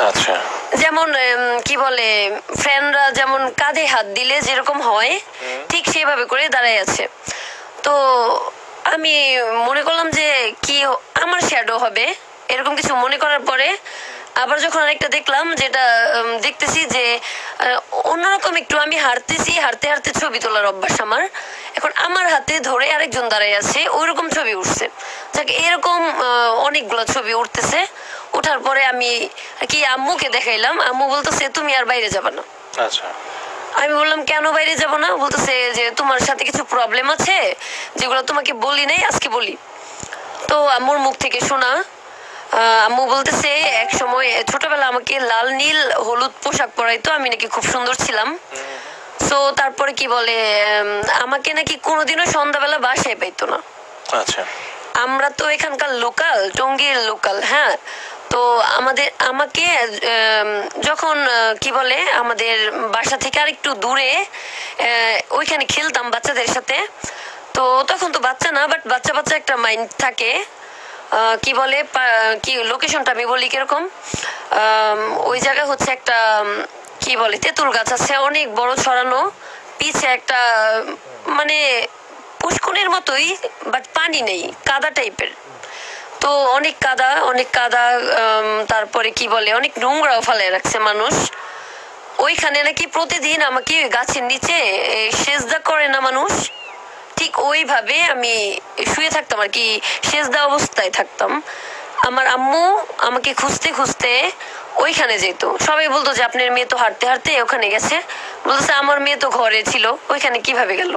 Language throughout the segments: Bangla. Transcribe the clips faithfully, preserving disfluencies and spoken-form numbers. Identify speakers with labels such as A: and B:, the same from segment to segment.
A: আচ্ছা,
B: যেমন কি বলে ফ্রেন্ডরা যেমন কাঁধে হাত দিলে যেরকম হয় ঠিক সেভাবে করে দাঁড়ায় আছে। তো আমি মনে করলাম যে কি আমার শ্যাডো হবে এরকম কিছু মনে করার পরে আবার যখন আরেকটা দেখলাম যেটা দেখতেছি যে অন্যরকম একটু আমি হাঁটতেছি, হাঁটতে হাঁটতে ছবি তোলার অভ্যাস আমার। এখন আমার হাতে ধরে আরেকজন দাঁড়ায় আছে, ওইরকম ছবি উঠছে। যাক এরকম অনেকগুলো ছবি উঠতেছে। ওঠার পরে আমি কি আম্মুকে দেখাইলাম, আম্মু বলতেছে তুমি আর বাইরে যাবে না।
A: আচ্ছা,
B: আমি বললাম কেন বাইরে যাব না? বলতেছে যে তোমার সাথে কিছু প্রবলেম আছে যেগুলো তোমাকে বলি নাই, আজকে বলি। তো আম্মুর মুখ থেকে শোনা, আম্মু বলতেছে এক সময় ছোটবেলা আমাকে লাল নীল হলুদ পোশাক পরাইতো, আমি নাকি খুব সুন্দর ছিলাম। তো তারপরে কি বলে আমাকে নাকি কোনোদিনও সন্ধ্যাবেলা বাসায় পাইতো না।
A: আচ্ছা,
B: আমরা তো এখানকার লোকাল, টঙ্গীর লোকাল। হ্যাঁ, তো আমাদের আমাকে যখন কি বলে আমাদের বাসা থেকে আর একটু দূরে ওইখানে খেলতাম বাচ্চাদের সাথে। তো তখন তো বাচ্চা না, বাট বাচ্চা বাচ্চা একটা মাইন্ড থাকে। কি বলে কি লোকেশনটা আমি বলি কিরকম, ওই জায়গা হচ্ছে একটা কি বলে তেঁতুল গাছ আছে অনেক বড় ছড়ানো, পিছে একটা মানে পুষ্করের মতোই বাট পানি নেই, কাদা টাইপের। তো অনেক কাদা অনেক কাদা তারপরে কি বলে অনেক নোংরাও ফেলে রাখছে মানুষ ওইখানে। নাকি প্রতিদিন আমাকে গাছের নিচে সেজদা করে না মানুষ, ঠিক ওইভাবে আমি শুয়ে থাকতাম আর কি, সেজদা অবস্থায় থাকতাম। আমার আম্মু আমাকে খুঁজতে খুঁজতে ওইখানে যেত। সবাই বলতো যে আপনার মেয়ে তো হাঁটতে হাঁটতে ওখানে গেছে। বলতেছে আমার মেয়ে তো ঘরে ছিল, ওইখানে কিভাবে গেল?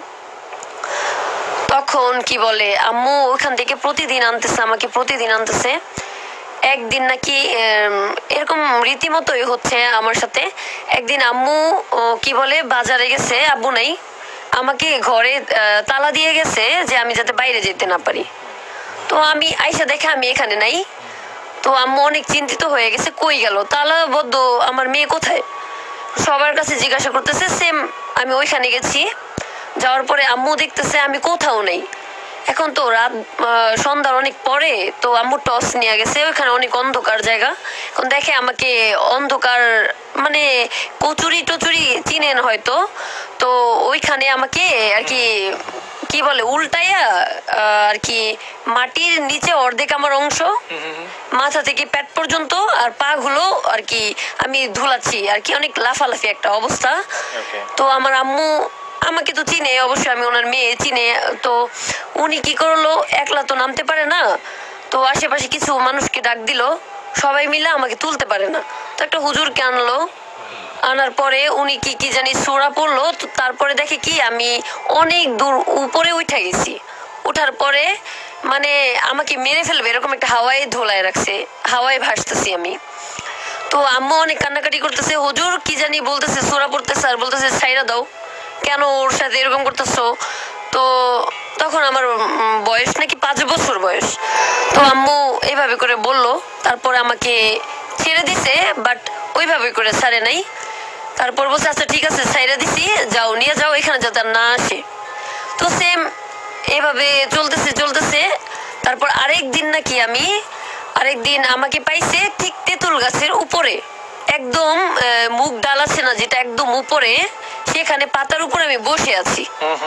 B: তখন কি বলে আম্মু ওখান থেকে প্রতিদিন আনতেছে, আমাকে প্রতিদিন আনতেছে। একদিন নাকি এরকম রীতিমতোই হচ্ছে আমার সাথে। একদিন আম্মু কি বলে বাজারে গেছে, আব্বু নাই, আমাকে ঘরে তালা দিয়ে গেছে যে আমি যাতে বাইরে যেতে না পারি। তো আমি আইসা দেখে আমি এখানে নাই। তো আম্মু অনেক চিন্তিত হয়ে গেছে, কই গেল তালাবদ্ধ আমার মেয়ে কোথায়? সবার কাছে জিজ্ঞাসা করতেছে, সেম আমি ওইখানে গেছি। যাওয়ার পরে আম্মু দেখতেছে আমি কোথাও নেই। এখন তো রাত সন্ধ্যার অনেক পরে, তো আম্মু টর্চ নিয়ে গেছে, ওইখানে অনেক অন্ধকার জায়গা। এখন দেখে আমাকে অন্ধকার মানে কচুরি টচুরি চিনেন হয়তো, তো ওইখানে আমাকে আর কি কি বলে উল্টাইয়া আর কি মাটির নিচে অর্ধেক আমার অংশ, মাথা থেকে পেট পর্যন্ত আর পা গুলো আর কি আমি ধুলাচ্ছি আর কি, অনেক লাফালাফি একটা অবস্থা। তো আমার আম্মু আমাকে তো চিনে, অবশ্যই আমি ওনার মেয়ে চিনে। তো উনি কি করলো, একলা তো নামতে পারে না, তো আশেপাশে কিছু মানুষকে ডাক দিল, সবাই মিলে আমাকে তুলতে পারে না। তো একটা হুজুরকে আনলো, আনার পরে উনি কি কি জানি সূরা পড়লো। তো তারপরে দেখে কি আমি অনেক দূর উপরে উঠে গেছি। উঠার পরে মানে আমাকে মেরে ফেলবে এরকম একটা হাওয়ায় ধোলায় রাখছে, হাওয়ায় ভাসতেছি আমি। তো আম্মু অনেক কান্নাকাটি করতেছে, হুজুর কি জানি বলতেছে, সূরা পড়তেছে আর বলতেছে ছাইরা দাও, কেন ওর সাথে এরকম করতেছো? তো তখন আমার বয়স নাকি পাঁচ বছর বয়স। তো আম্মু এইভাবে করে বললো, তারপরে আমাকে ছেড়ে দিছে, বাট ওইভাবে করে ছাড়ে নাই। তারপর বলছে আচ্ছা ঠিক আছে ছাইরা দিছি, যাও নিয়ে যাও এখানে যাতে না আসে। তো সেম এইভাবে চলতেছে চলতেছে। তারপর আরেক দিন নাকি আমি আরেকদিন আমাকে পাইছে ঠিক তেঁতুল গাছের উপরে, একদম মুখ ডাল আছে না যেটা একদম উপরে, সেখানে পাতার উপরে আমি বসে আছি।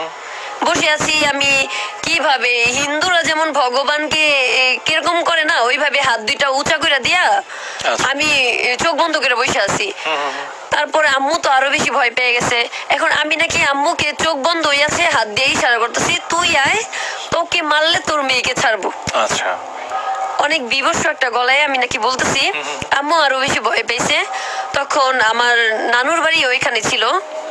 B: বসে আছি আমি কিভাবে হিন্দুরা যেমন ভগবানকে কিরকম করে না ওইভাবে হাত দুইটা উঁচা করে দিয়া আমি চোখ বন্ধ করে বসে আছি। তারপরে আম্মু তো আরো বেশি ভয় পেয়ে গেছে। এখন আমি নাকি আম্মুকে চোখ বন্ধ হয়ে আছে হাত দিয়ে ইশারা করতেছি, তুই আয়, তোকে মারলে তোর মেয়েকে ছাড়বো।
A: আচ্ছা,
B: অনেক বিভৎস একটা গলায় আমি নাকি বলতেছি। আম্মু আরো বেশি ভয় পেয়েছে। তখন আমার নানুর বাড়ি ওইখানে ছিল।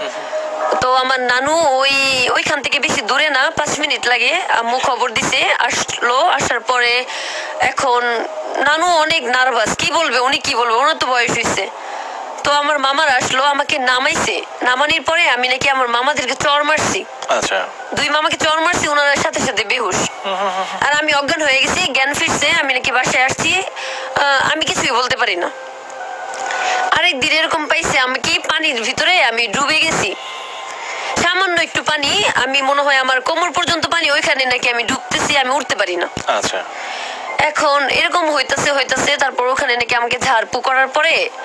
B: তো আমার নানু ওই ওইখান থেকে বেশি দূরে না, পাঁচ মিনিট লাগে। আম্মু খবর দিছে, আসলো। আসার পরে এখন নানু অনেক নার্ভাস, কি বলবে উনি, কি বলবে, ওনার তো বয়স হয়েছে। তো আমার মামার আসলো, আমাকে নামাইছে। নামানির পরে আমি নাকি আমার মামাদেরকে চর মারছি।
A: আচ্ছা,
B: দুই মামাকে চর মারছি, ওনার সাথে সাথে বেহুশ। আর আমি অজ্ঞান হয়ে গেছি, জ্ঞান ফিরছে, আমি নাকি বাসায় আসছি। আমি কিছুই বলতে পারি না। আরেকদিন এরকম পাইছে আমাকে পানির ভিতরে আমি ডুবে গেছি, সামান্য একটু পানি, আমি মনে হয় আমার কোমর পর্যন্ত পানি, ওইখানে নাকি আমি ডুবতেছি, আমি উঠতে পারি না।
A: আচ্ছা,
B: এখন এরকম হইতাছে হইতাছে তারপর ওখানে নাকি আমাকে ঝাড়পু করার পরে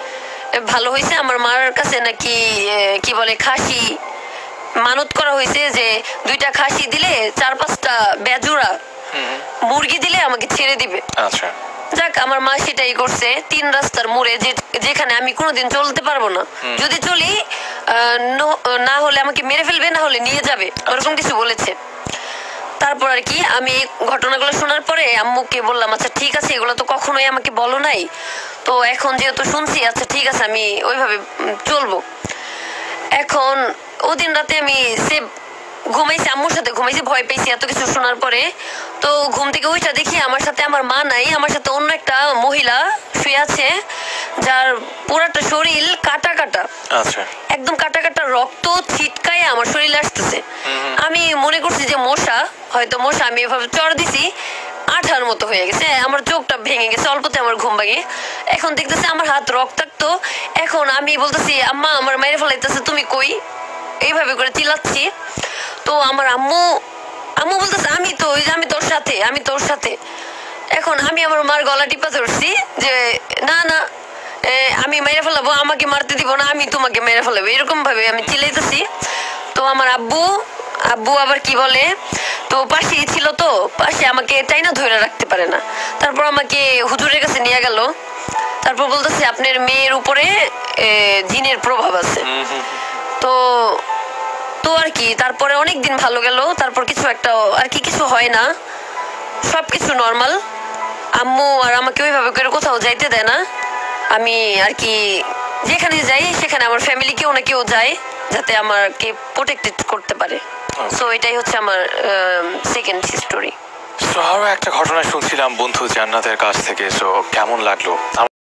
B: ভালো হয়েছে। আমার মার কাছে নাকি কি বলে খাসি মানত করা হয়েছে যে দুইটা খাসি দিলে চার পাঁচটা বেজুরা মুরগি দিলে আমাকে ছেড়ে দিবে।
A: আচ্ছা,
B: যাক আমার মা সেটাই করছে। তিন রাস্তার মোড়ে যেখানে আমি কোনোদিন চলতে পারবো না, যদি চলি না হলে আমাকে মেরে ফেলবে, না হলে নিয়ে যাবে, ওরকম কিছু বলেছে। তারপর আর কি আমি ঘটনাগুলো শোনার পরে আম্মুকে বললাম আচ্ছা ঠিক আছে, এগুলো তো কখনোই আমাকে বলো নাই, তো এখন যেহেতু শুনছি আচ্ছা ঠিক আছে আমি ওইভাবে চলবো। এখন ওদিন রাতে আমি সে ঘুমাইছি, আম্মুর সাথে ঘুমাইছি, ভয় পেয়েছি এত কিছু শোনার পরে। তো ঘুম থেকে ওইটা দেখি আমার সাথে আমার মা নাই, আমার সাথে অন্য একটা মহিলা শুয়ে আছে যার পুরাটা শরীর কাটা কাটা,
A: আচ্ছা
B: একদম কাটা কাটা, রক্ত ছিটকায় আমার শরীরে আসতেছে। আমি মনে করছি যে মশা, হয়তো মশা, আমি এভাবে চড় দিছি, আঠার মতো হয়ে গেছে, আমার চোখটা ভেঙে গেছে, অল্পতে আমার ঘুম ভাঙে। এখন দেখতেছি আমার হাত রক্তাক্ত। এখন আমি বলতেছি আম্মা আমার মেরে ফেলাইতেছে, তুমি কই, এইভাবে করে চিল্লাচ্ছি। তো আমার আম্মু আম্মু বলতেছে আমি তো ওই যে আমি তোর সাথে, আমি তোর সাথে। এখন আমি আমার মার গলা টিপা ধরছি যে না না আমি মেরে ফেলাবো, আমাকে মারতে দিব না, আমি তোমাকে মেরে ফেলাবো, এরকম ভাবে আমি চিল্লাইতেছি। তো আমার আব্বু আব্বু আবার কি বলে, তো পাশে ছিল, তো পাশে আমাকে তাই না ধরে রাখতে পারে না। তারপর আমাকে হুজুরের কাছে নিয়ে গেল। তারপর বলতেছে আপনার মেয়ের উপরে জিনের প্রভাব আছে। তো তো আর কি তারপরে অনেক দিন ভালো গেল। তারপর কিছু একটা আর কি কিছু হয় না, সবকিছু নর্মাল। আম্মু আর আমাকে ওইভাবে করে কোথাও যাইতে দেয় না। আমি আর কি যেখানে যাই সেখানে আমার ফ্যামিলি কেউ না কেউ যায় যাতে আমাকে প্রোটেক্টেড করতে পারে। সো এটাই হচ্ছে আমার সেকেন্ড স্টোরি।
A: সো আরো একটা ঘটনা শুনছিলাম বন্ধু জান্নাতের কাছ থেকে, সো কেমন লাগলো?